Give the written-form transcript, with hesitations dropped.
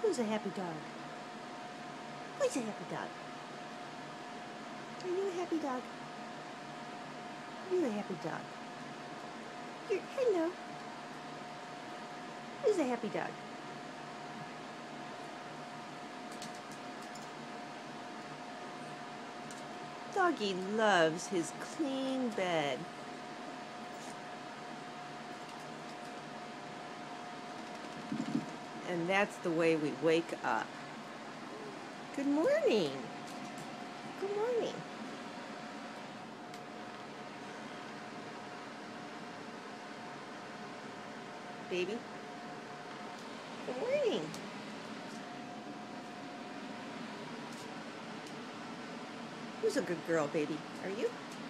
Who's a happy dog? Who's a happy dog? Are you a happy dog? You're a happy dog. Hello. Who's a happy dog? Doggy loves his clean bed. And that's the way we wake up. Good morning. Good morning. Baby. Good morning. Who's a good girl, baby? Are you?